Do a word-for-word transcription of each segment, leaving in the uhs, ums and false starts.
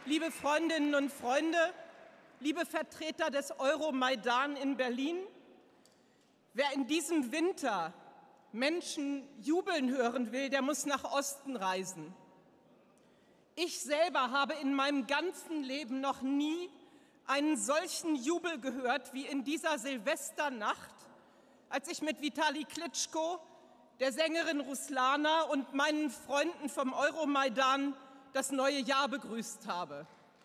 liebe Freundinnen und Freunde, liebe Vertreter des Euromaidan in Berlin, wer in diesem Winter Menschen jubeln hören will, der muss nach Osten reisen. Ich selber habe in meinem ganzen Leben noch nie einen solchen Jubel gehört wie in dieser Silvesternacht, als ich mit Vitali Klitschko, der Sängerin Ruslana und meinen Freunden vom Euromaidan das neue Jahr begrüßt habe.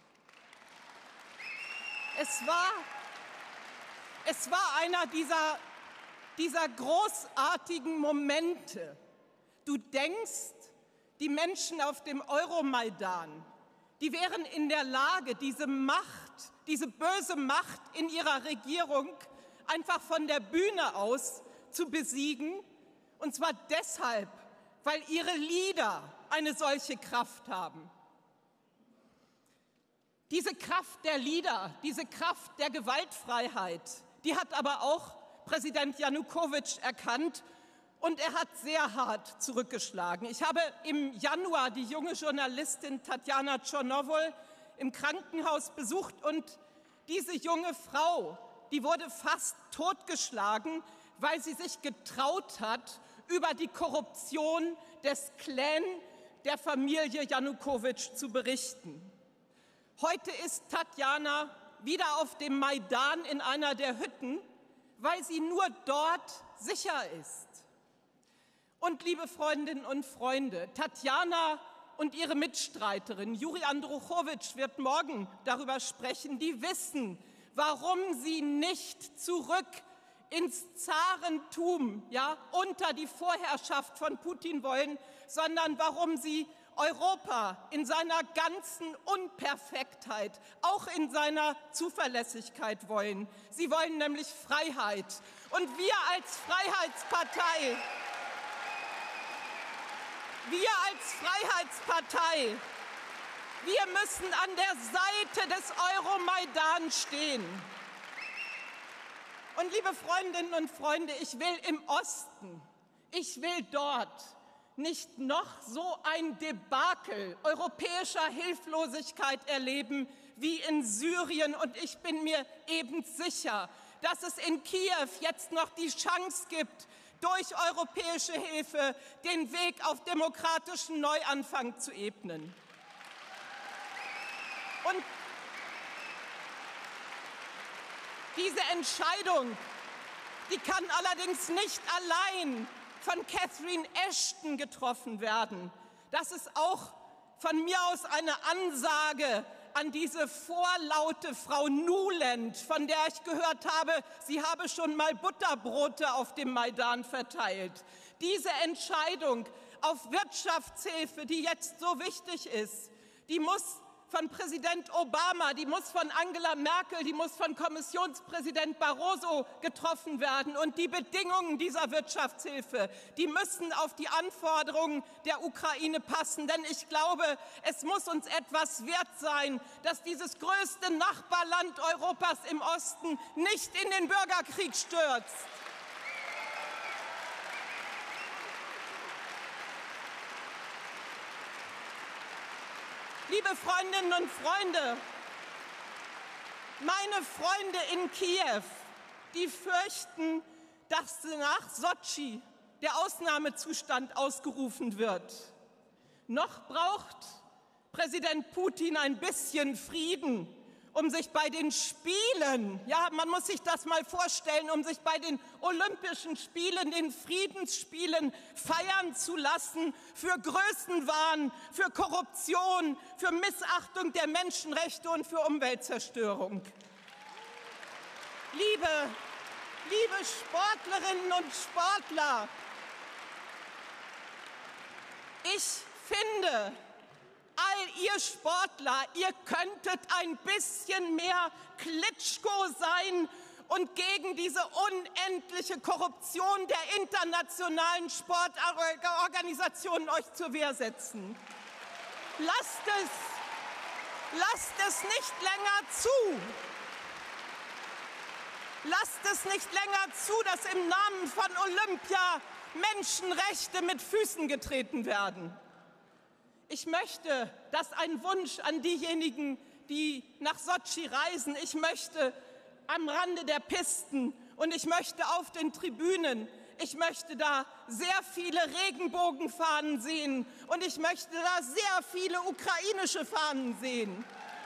Es war, es war einer dieser, dieser großartigen Momente. Du denkst, die Menschen auf dem Euromaidan, die wären in der Lage, diese Macht, diese böse Macht in ihrer Regierung einfach von der Bühne aus zu besiegen. Und zwar deshalb, weil ihre Lieder eine solche Kraft haben. Diese Kraft der Lieder, diese Kraft der Gewaltfreiheit, die hat aber auch Präsident Janukowitsch erkannt und er hat sehr hart zurückgeschlagen. Ich habe im Januar die junge Journalistin Tatjana Czornowol im Krankenhaus besucht und diese junge Frau, die wurde fast totgeschlagen, weil sie sich getraut hat, über die Korruption des Clan der Familie Janukowitsch zu berichten. Heute ist Tatjana wieder auf dem Maidan in einer der Hütten, weil sie nur dort sicher ist. Und liebe Freundinnen und Freunde, Tatjana und ihre Mitstreiterin Juri Andruchowitsch wird morgen darüber sprechen, die wissen, warum sie nicht zurück ins Zarentum, ja, unter die Vorherrschaft von Putin wollen, sondern warum sie Europa in seiner ganzen Unperfektheit, auch in seiner Zuverlässigkeit wollen. Sie wollen nämlich Freiheit. Und wir als Freiheitspartei, wir als Freiheitspartei, wir müssen an der Seite des Euromaidan stehen. Und liebe Freundinnen und Freunde, ich will im Osten, ich will dort nicht noch so ein Debakel europäischer Hilflosigkeit erleben wie in Syrien. Und ich bin mir eben sicher, dass es in Kiew jetzt noch die Chance gibt, durch europäische Hilfe den Weg auf demokratischen Neuanfang zu ebnen. Und diese Entscheidung, die kann allerdings nicht allein von Catherine Ashton getroffen werden. Das ist auch von mir aus eine Ansage an diese vorlaute Frau Nuland, von der ich gehört habe, sie habe schon mal Butterbrote auf dem Maidan verteilt. Diese Entscheidung auf Wirtschaftshilfe, die jetzt so wichtig ist, die muss von Präsident Obama, die muss von Angela Merkel, die muss von Kommissionspräsident Barroso getroffen werden. Und die Bedingungen dieser Wirtschaftshilfe, die müssen auf die Anforderungen der Ukraine passen. Denn ich glaube, es muss uns etwas wert sein, dass dieses größte Nachbarland Europas im Osten nicht in den Bürgerkrieg stürzt. Liebe Freundinnen und Freunde, meine Freunde in Kiew, die fürchten, dass nach Sotschi der Ausnahmezustand ausgerufen wird. Noch braucht Präsident Putin ein bisschen Frieden, um sich bei den Spielen, ja, man muss sich das mal vorstellen, um sich bei den Olympischen Spielen, den Friedensspielen feiern zu lassen für Größenwahn, für Korruption, für Missachtung der Menschenrechte und für Umweltzerstörung. Liebe, liebe Sportlerinnen und Sportler, ich finde, all ihr Sportler, ihr könntet ein bisschen mehr Klitschko sein und gegen diese unendliche Korruption der internationalen Sportorganisationen euch zur Wehr setzen. Lasst es, lasst es nicht länger zu. Lasst es nicht länger zu, dass im Namen von Olympia Menschenrechte mit Füßen getreten werden. Ich möchte, dass ein Wunsch an diejenigen, die nach Sotschi reisen, ich möchte am Rande der Pisten und ich möchte auf den Tribünen, ich möchte da sehr viele Regenbogenfahnen sehen und ich möchte da sehr viele ukrainische Fahnen sehen.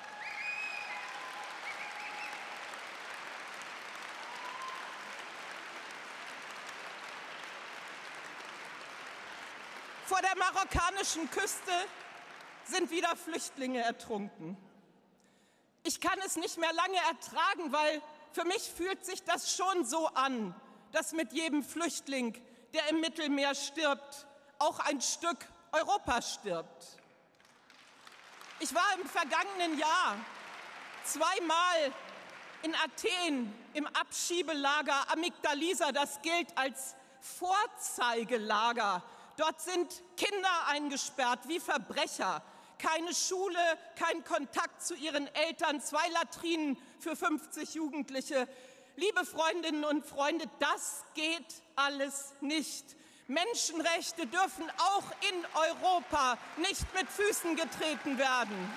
Vor der marokkanischen Küste sind wieder Flüchtlinge ertrunken. Ich kann es nicht mehr lange ertragen, weil für mich fühlt sich das schon so an, dass mit jedem Flüchtling, der im Mittelmeer stirbt, auch ein Stück Europa stirbt. Ich war im vergangenen Jahr zweimal in Athen im Abschiebelager Amygdalisa. Das gilt als Vorzeigelager. Dort sind Kinder eingesperrt wie Verbrecher. Keine Schule, kein Kontakt zu ihren Eltern, zwei Latrinen für fünfzig Jugendliche. Liebe Freundinnen und Freunde, das geht alles nicht. Menschenrechte dürfen auch in Europa nicht mit Füßen getreten werden.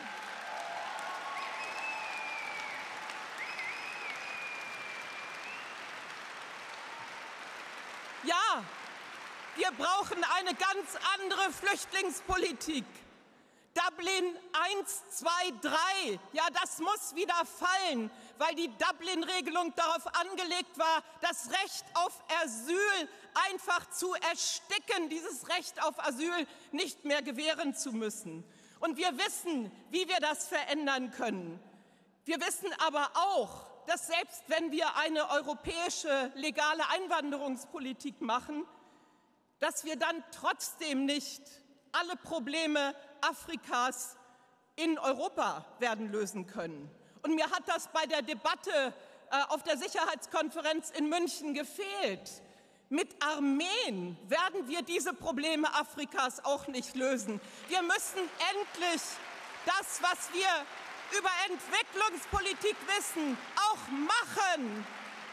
Ja, wir brauchen eine ganz andere Flüchtlingspolitik. Dublin eins, zwei, drei, ja, das muss wieder fallen, weil die Dublin-Regelung darauf angelegt war, das Recht auf Asyl einfach zu ersticken, dieses Recht auf Asyl nicht mehr gewähren zu müssen. Und wir wissen, wie wir das verändern können. Wir wissen aber auch, dass selbst wenn wir eine europäische legale Einwanderungspolitik machen, dass wir dann trotzdem nicht alle Probleme Afrikas in Europa werden lösen können. Und mir hat das bei der Debatte äh, auf der Sicherheitskonferenz in München gefehlt. Mit Armeen werden wir diese Probleme Afrikas auch nicht lösen. Wir müssen endlich das, was wir über Entwicklungspolitik wissen, auch machen.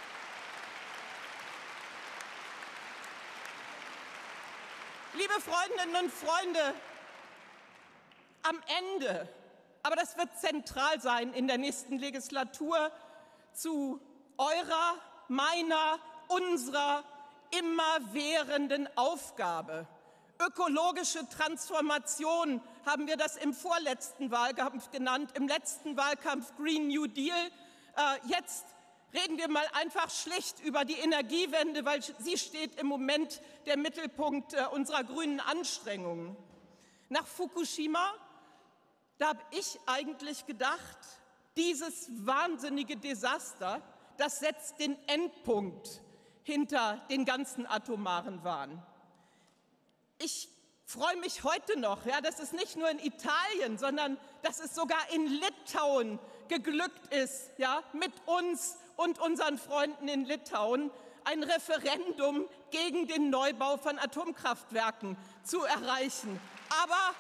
Liebe Freundinnen und Freunde, am Ende, aber das wird zentral sein in der nächsten Legislatur, zu eurer, meiner, unserer immerwährenden Aufgabe. Ökologische Transformation haben wir das im vorletzten Wahlkampf genannt, im letzten Wahlkampf Green New Deal. Äh, jetzt reden wir mal einfach schlicht über die Energiewende, weil sie steht im Moment der Mittelpunkt äh, unserer grünen Anstrengungen. Nach Fukushima, da habe ich eigentlich gedacht, dieses wahnsinnige Desaster, das setzt den Endpunkt hinter den ganzen atomaren Wahn. Ich freue mich heute noch, ja, dass es nicht nur in Italien, sondern dass es sogar in Litauen geglückt ist, ja, mit uns und unseren Freunden in Litauen ein Referendum gegen den Neubau von Atomkraftwerken zu erreichen. Aber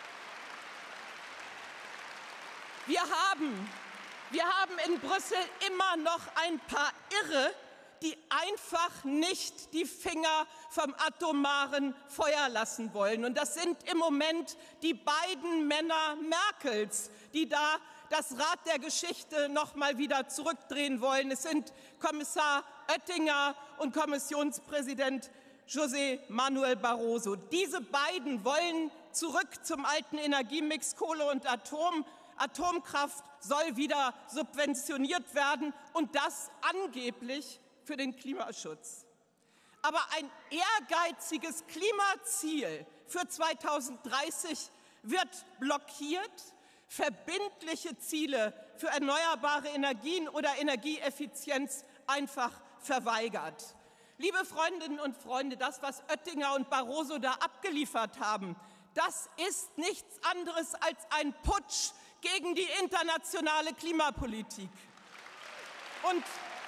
wir haben, wir haben in Brüssel immer noch ein paar Irre, die einfach nicht die Finger vom atomaren Feuer lassen wollen. Und das sind im Moment die beiden Männer Merkels, die da das Rad der Geschichte noch mal wieder zurückdrehen wollen. Es sind Kommissar Oettinger und Kommissionspräsident José Manuel Barroso. Diese beiden wollen zurück zum alten Energiemix Kohle und Atom. Atomkraft soll wieder subventioniert werden und das angeblich für den Klimaschutz. Aber ein ehrgeiziges Klimaziel für zweitausenddreißig wird blockiert, verbindliche Ziele für erneuerbare Energien oder Energieeffizienz einfach verweigert. Liebe Freundinnen und Freunde, das, was Oettinger und Barroso da abgeliefert haben, das ist nichts anderes als ein Putsch gegen die internationale Klimapolitik. Und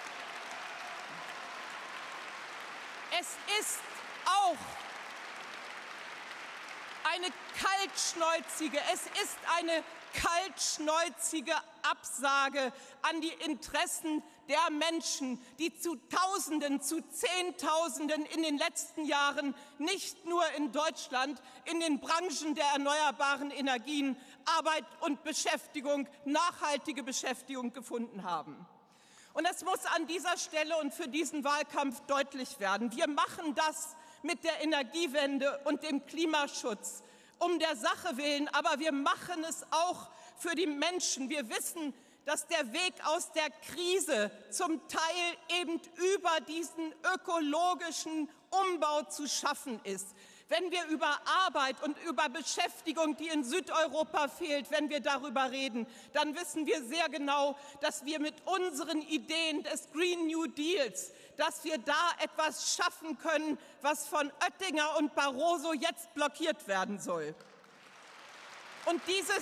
es ist auch eine kaltschnäuzige, es ist eine kaltschnäuzige Absage an die Interessen der Menschen, die zu Tausenden, zu Zehntausenden in den letzten Jahren nicht nur in Deutschland in den Branchen der erneuerbaren Energien Arbeit und Beschäftigung, nachhaltige Beschäftigung gefunden haben. Und es muss an dieser Stelle und für diesen Wahlkampf deutlich werden: Wir machen das mit der Energiewende und dem Klimaschutz um der Sache willen, aber wir machen es auch für die Menschen. Wir wissen, dass der Weg aus der Krise zum Teil eben über diesen ökologischen Umbau zu schaffen ist. Wenn wir über Arbeit und über Beschäftigung, die in Südeuropa fehlt, wenn wir darüber reden, dann wissen wir sehr genau, dass wir mit unseren Ideen des Green New Deals, dass wir da etwas schaffen können, was von Oettinger und Barroso jetzt blockiert werden soll. Und dieses,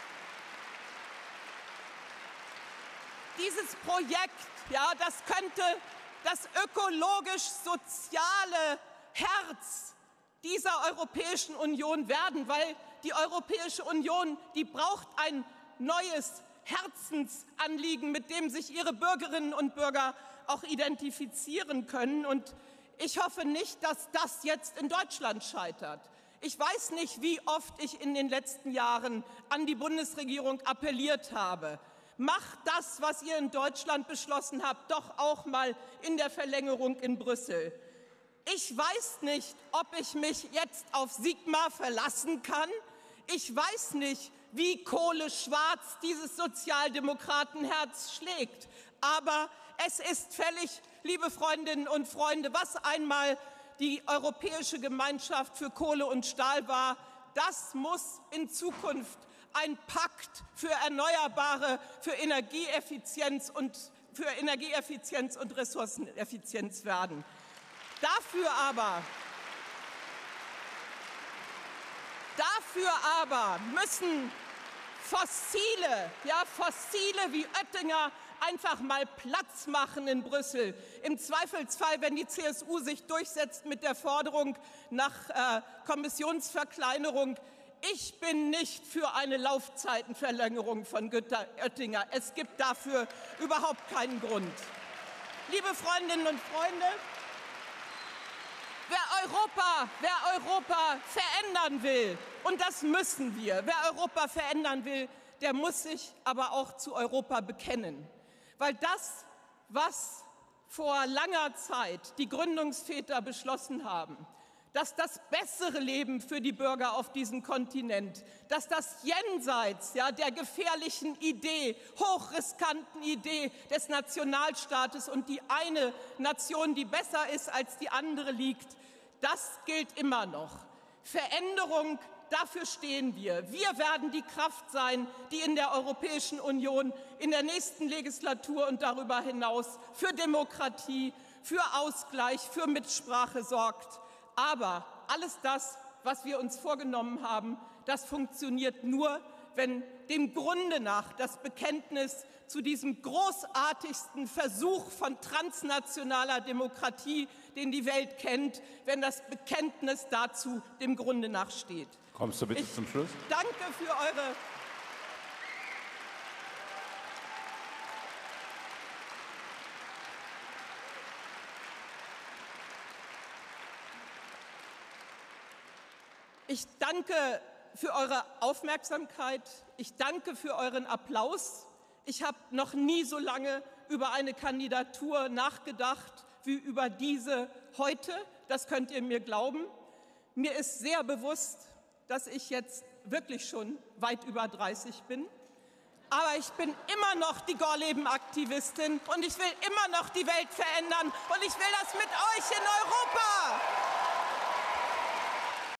dieses Projekt, ja, das könnte das ökologisch-soziale Herz dieser Europäischen Union werden, weil die Europäische Union, die braucht ein neues Herzensanliegen, mit dem sich ihre Bürgerinnen und Bürger auch identifizieren können. Und ich hoffe nicht, dass das jetzt in Deutschland scheitert. Ich weiß nicht, wie oft ich in den letzten Jahren an die Bundesregierung appelliert habe: Macht das, was ihr in Deutschland beschlossen habt, doch auch mal in der Verlängerung in Brüssel. Ich weiß nicht, ob ich mich jetzt auf Sigmar verlassen kann. Ich weiß nicht, wie kohleschwarz dieses Sozialdemokratenherz schlägt. Aber es ist fällig, liebe Freundinnen und Freunde, was einmal die Europäische Gemeinschaft für Kohle und Stahl war, das muss in Zukunft ein Pakt für Erneuerbare, für Energieeffizienz und, für Energieeffizienz und Ressourceneffizienz werden. Dafür aber, dafür aber müssen Fossile, ja, Fossile wie Oettinger einfach mal Platz machen in Brüssel. Im Zweifelsfall, wenn die C S U sich durchsetzt mit der Forderung nach äh, Kommissionsverkleinerung. Ich bin nicht für eine Laufzeitenverlängerung von Oettinger. Es gibt dafür überhaupt keinen Grund. Liebe Freundinnen und Freunde, wer Europa, wer Europa verändern will, und das müssen wir, wer Europa verändern will, der muss sich aber auch zu Europa bekennen. Weil das, was vor langer Zeit die Gründungsväter beschlossen haben, dass das bessere Leben für die Bürger auf diesem Kontinent, dass das jenseits, ja, der gefährlichen Idee, hochriskanten Idee des Nationalstaates und die eine Nation, die besser ist als die andere, liegt, das gilt immer noch. Veränderung, dafür stehen wir. Wir werden die Kraft sein, die in der Europäischen Union in der nächsten Legislatur und darüber hinaus für Demokratie, für Ausgleich, für Mitsprache sorgt. Aber alles das, was wir uns vorgenommen haben, das funktioniert nur, wenn dem Grunde nach das Bekenntnis zu diesem großartigsten Versuch von transnationaler Demokratie, den die Welt kennt, wenn das Bekenntnis dazu dem Grunde nach steht. Kommst du bitte ich zum Schluss? Danke für eure Ich danke für eure Aufmerksamkeit. Ich danke für euren Applaus. Ich habe noch nie so lange über eine Kandidatur nachgedacht wie über diese heute. Das könnt ihr mir glauben. Mir ist sehr bewusst, dass ich jetzt wirklich schon weit über dreißig bin. Aber ich bin immer noch die Gorleben-Aktivistin und ich will immer noch die Welt verändern und ich will das mit euch in Europa